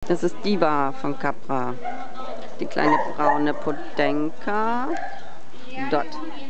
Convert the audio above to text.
Das ist Diva von Cabra. Die kleine braune Podenka. Dort.